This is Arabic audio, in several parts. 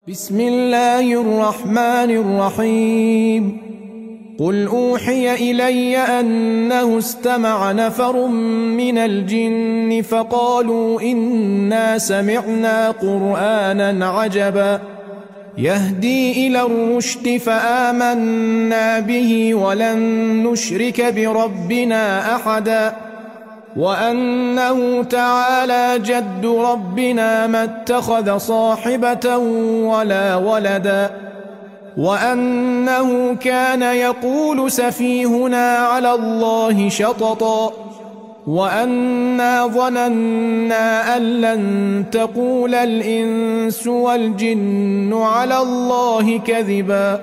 بسم الله الرحمن الرحيم. قل أوحي إلي أنه استمع نفر من الجن فقالوا إنا سمعنا قرآنا عجبا يهدي إلى الرشد فآمنا به ولن نشرك بربنا أحدا وأنه تعالى جد ربنا ما اتخذ صاحبة ولا ولدا وأنه كان يقول سفيهنا على الله شططا وأنا ظننا أن لن تقول الإنس والجن على الله كذبا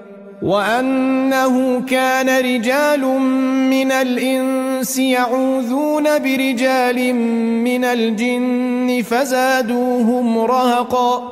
وأنه كان رجال من الإنس يعوذون برجال من الجن فزادوهم رهقا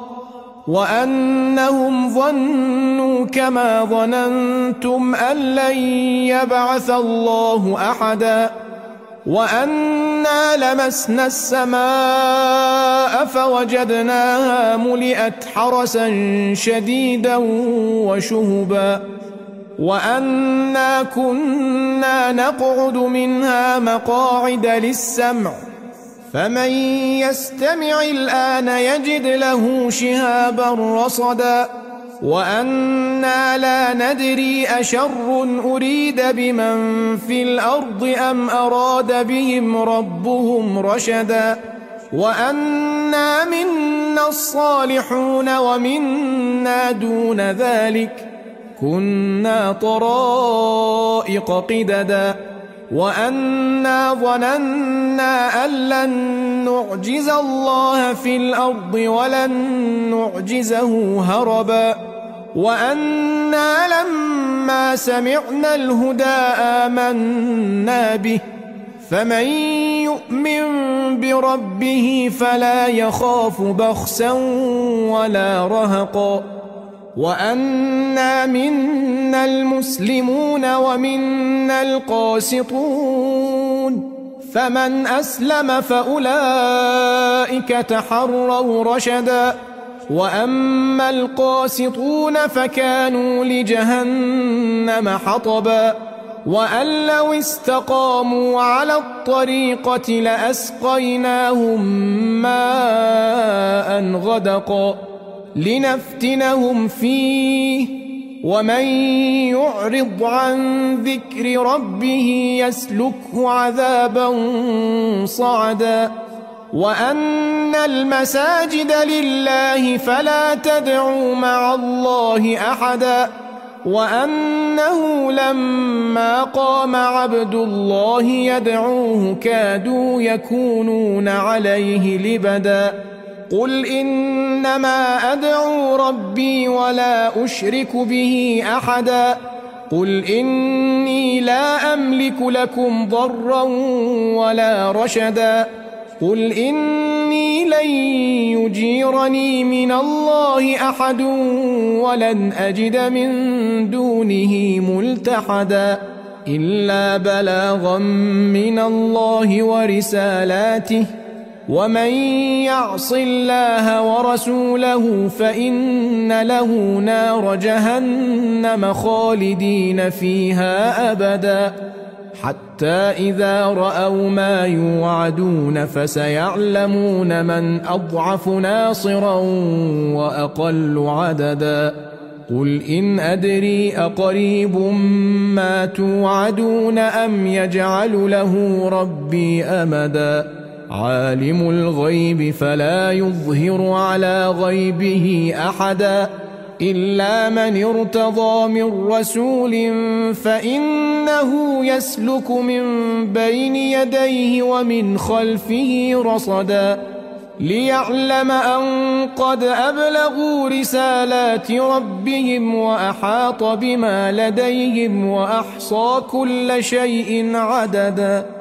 وأنهم ظنوا كما ظننتم أن لن يبعث الله أحدا وأنا لمسنا السماء فوجدناها ملئت حرسا شديدا وشهبا وأنا كنا نقعد منها مقاعد للسمع فمن يستمع الآن يجد له شهابا رصدا وأنا لا ندري أشر أريد بمن في الأرض أم أراد بهم ربهم رشدا وأنا منا الصالحون ومنا دون ذلك كنا طرائق قددا وأنا ظننا أن لن نعجز الله في الأرض ولن نعجزه هربا وأنا لما سمعنا الهدى آمنا به فمن يؤمن بربه فلا يخاف بخسا ولا رهقا وأنا منا المسلمون ومنا القاسطون فمن أسلم فأولئك تحروا رشدا وأما القاسطون فكانوا لجهنم حطبا وأن لو استقاموا على الطريقة لأسقيناهم ماء غدقا لنفتنهم فيه ومن يعرض عن ذكر ربه يسلكه عذابا صعدا وأن المساجد لله فلا تدعوا مع الله أحدا وأنه لما قام عبد الله يدعوه كادوا يكونون عليه لبدا قل إنما أدعو ربي ولا أشرك به أحدا قل إني لا أملك لكم ضرا ولا رشدا قل إني لن يجيرني من الله أحد ولن أجد من دونه ملتحدا إلا بلاغا من الله ورسالاته ومن يعص الله ورسوله فإن له نار جهنم خالدين فيها أبدا حتى إذا رأوا ما يوعدون فسيعلمون من أضعف ناصرا وأقل عددا قل إن أدري أقريب ما توعدون أم يجعل له ربي أمدا عالم الغيب فلا يظهر على غيبه أحدا إلا من ارتضى من رسول فإنه يسلك من بين يديه ومن خلفه رصدا ليعلم أن قد أبلغوا رسالات ربهم وأحاط بما لديهم وأحصى كل شيء عددا